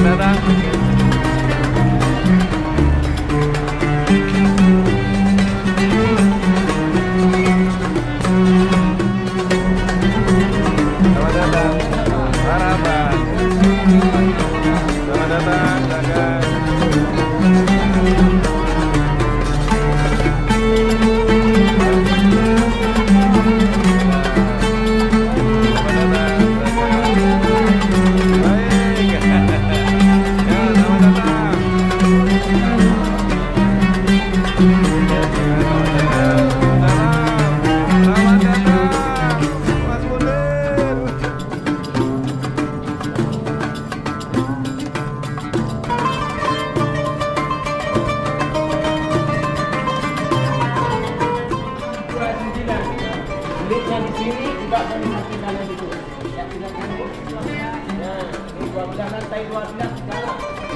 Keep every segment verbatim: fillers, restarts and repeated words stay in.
Selamat datang. Selamat datang. Harapan. Selamat datang. Silakan. Yang di sini juga kombinasi dalam itu. Ya, silakan. Nah, ini dua belas lantai dua belas sekarang.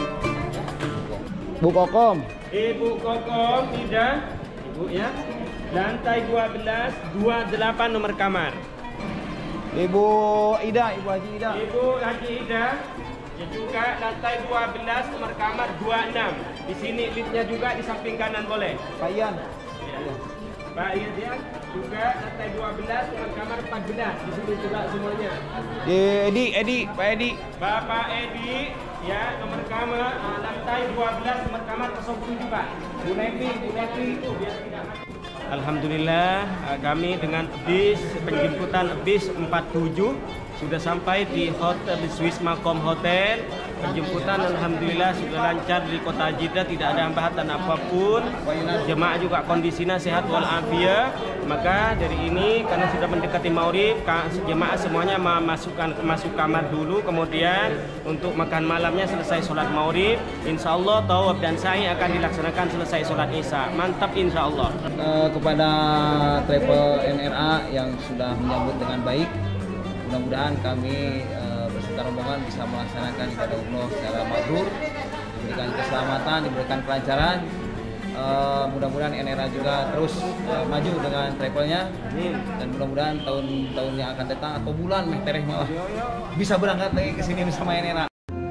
Bu Kokom. Ibu Kokom, Ida, Ibu ya. Lantai dua belas, dua puluh delapan nomor kamar. Ibu Ida, Ibu Haji Ida. Ibu Haji Ida, juga lantai dua belas nomor kamar dua puluh enam. Di sini liftnya juga di samping kanan boleh. Pak Ian. Ya. Pak Ian ya, juga lantai dua belas nomor kamar empat belas. Di sini juga semuanya. Di Edi, Edi, Pak Edi. Bapak Edi, ya nomor kamar uh, lantai dua belas nomor kamar nol tujuh Pak. Bu Levi, Bu Levi itu biar tidak mati. Alhamdulillah uh, kami dengan bis penjemputan bis empat puluh tujuh sudah sampai di hotel di Swiss Makom Hotel. Penjemputan alhamdulillah sudah lancar di kota Jeddah, tidak ada hambatan apapun. Jemaah juga kondisinya sehat walafiat. Maka dari ini karena sudah mendekati Maghrib, jemaah semuanya memasukkan masuk kamar dulu, kemudian untuk makan malamnya selesai sholat Maghrib. Insya Allah tawaf dan sa'i akan dilaksanakan selesai sholat Isya. Mantap insya Allah. Uh, kepada Travel N R A yang sudah menyambut dengan baik, mudah-mudahan kami uh, berserta rombongan bisa melaksanakan ibadah umroh secara mabrur, diberikan keselamatan, diberikan kelancaran. Uh, mudah-mudahan N R A juga terus uh, maju dengan travelnya, dan mudah-mudahan tahun-tahun yang akan datang atau bulan meh tereh malah bisa berangkat lagi ke sini bersama N R A.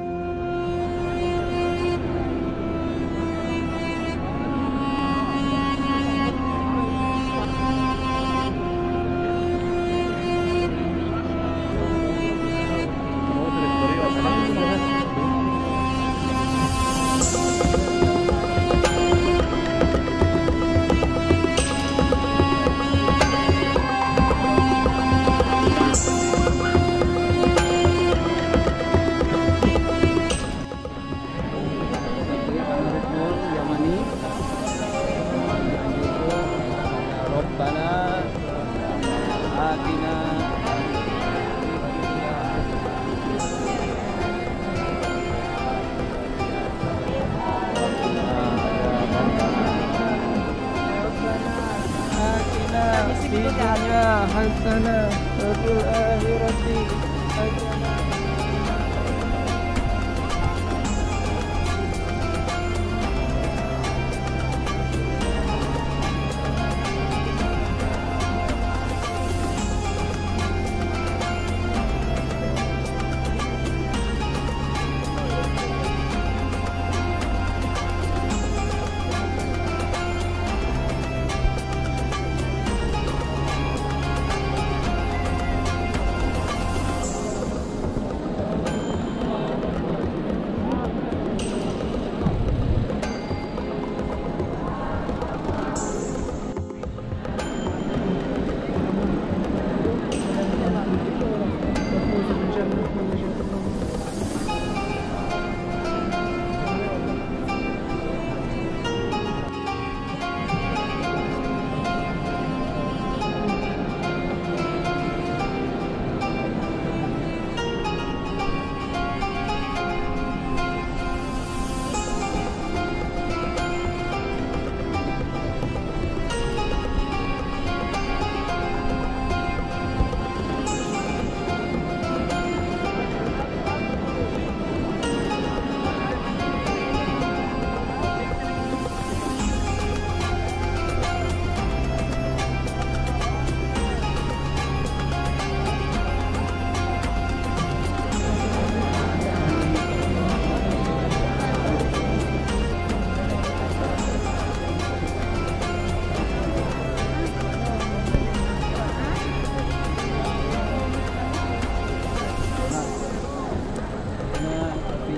Dunia hasanah wa fil akhirati hasanah.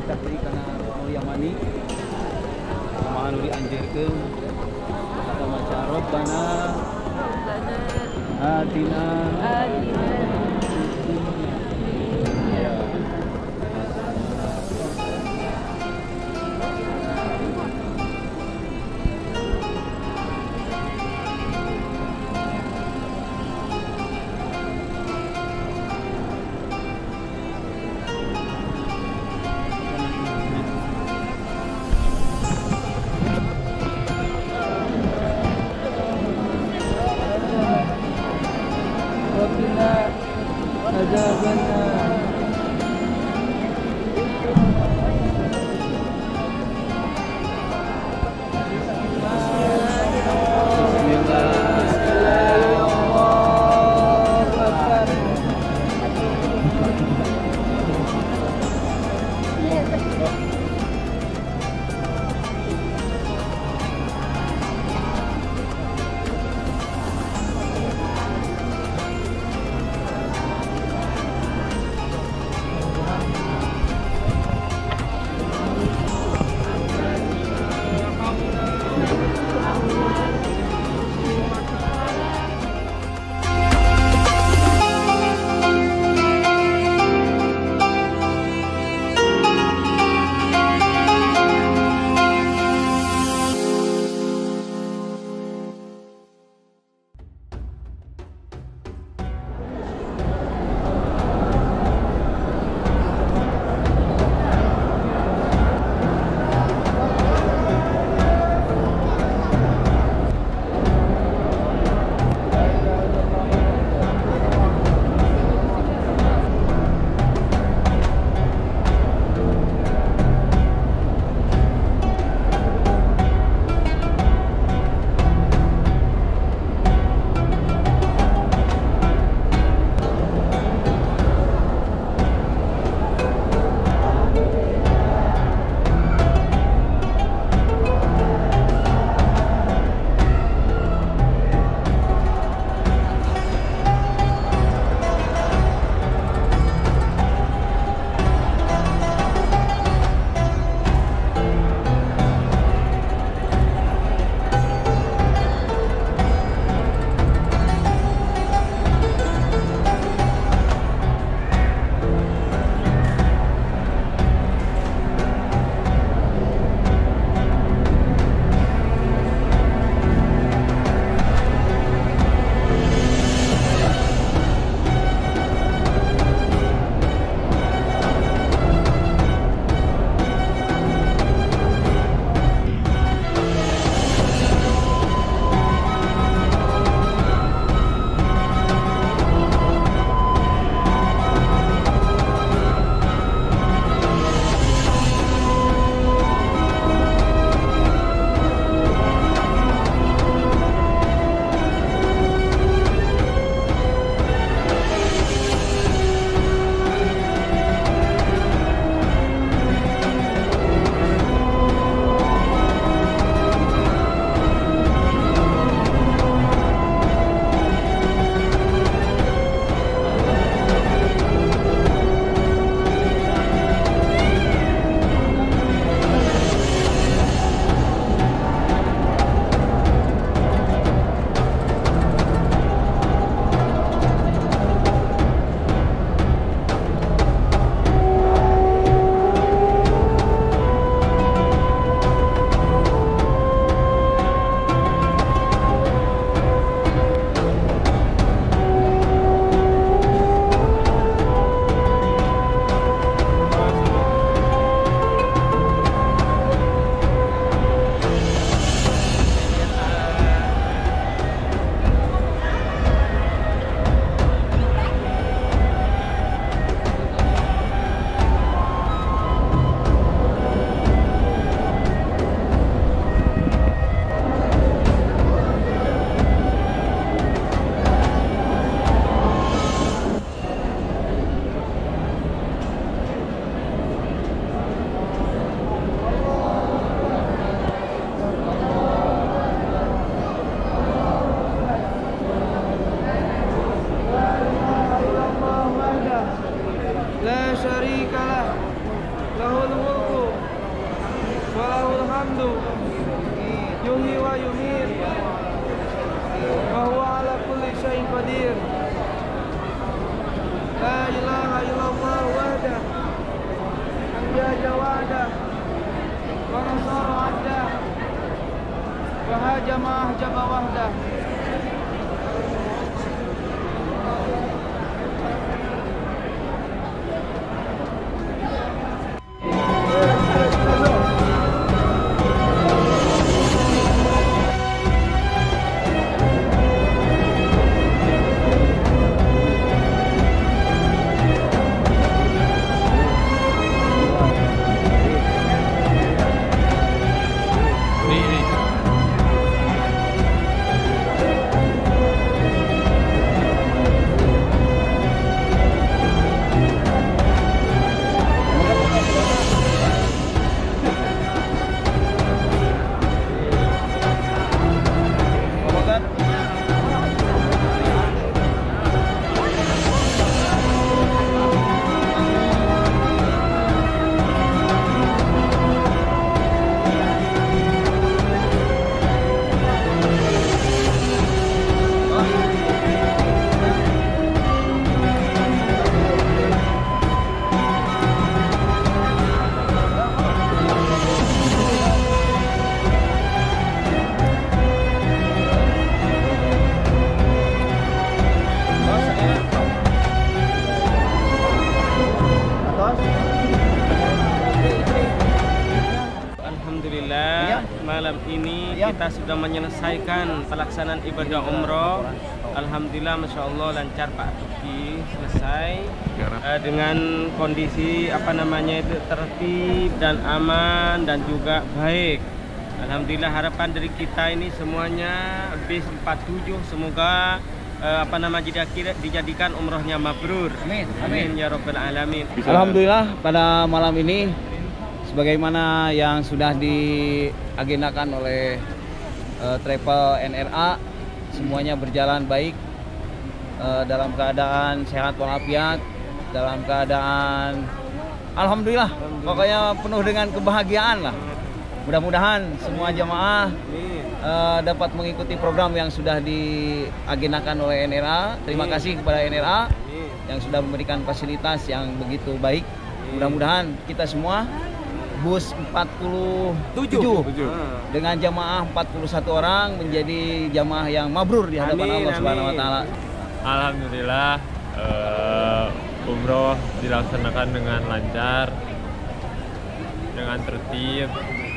titah deui kana mulia mani kumaha nu dianjeurkeun eta maca Rabbana atina وقنا عذاب النار hamdu yuhyi wa yumiit wa huwa ala kulli syai'in qadir. La ilaha illallah wahdah anjaza wahdah wa nasara abdah wa hajama ahjaba wahdah. Alhamdulillah, malam ini kita sudah menyelesaikan pelaksanaan ibadah umroh. Alhamdulillah, Masya Allah lancar Pak Tuki, selesai uh, dengan kondisi apa namanya itu tertib dan aman dan juga baik. Alhamdulillah, harapan dari kita ini semuanya bis empat puluh tujuh semoga uh, apa nama dijadikan umrohnya mabrur. Amin. Amin ya rabbal alamin. Alhamdulillah, pada malam ini sebagaimana yang sudah diagendakan oleh uh, Travel N R A, semuanya berjalan baik, uh, dalam keadaan sehat walafiat, dalam keadaan Alhamdulillah, pokoknya penuh dengan kebahagiaan lah. Mudah-mudahan semua jamaah uh, dapat mengikuti program yang sudah diagendakan oleh N R A. Terima kasih kepada N R A yang sudah memberikan fasilitas yang begitu baik. Mudah-mudahan kita semua bus empat puluh tujuh dengan jamaah empat puluh satu orang menjadi jamaah yang mabrur di hadapan Allah Subhanahu wa taala. Alhamdulillah, uh, umroh dilaksanakan dengan lancar, dengan tertib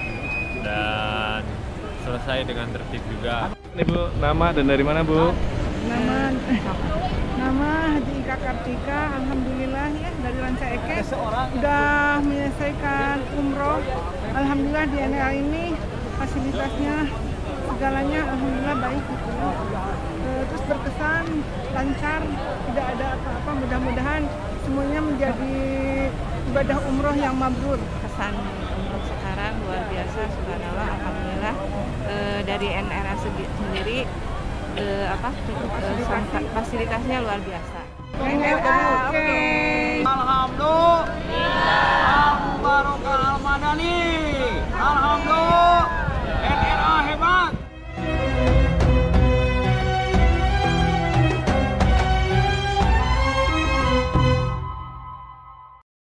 dan selesai dengan tertib juga. Ini Bu, nama dan dari mana Bu? Nama nama Haji Ika Kartika, alhamdulillah ya dari Ranca Ekek sudah menyelesaikan umroh. Alhamdulillah di N R A ini fasilitasnya segalanya alhamdulillah baik gitu ya. E, terus berkesan lancar, tidak ada apa-apa. Mudah-mudahan semuanya menjadi ibadah umroh yang mabrur. Kesan umroh sekarang luar biasa, subhanallah, alhamdulillah. E, dari N R A sendiri Uh, apa uh, fasilitasnya luar biasa. N R A, oke. Alhamdulillah.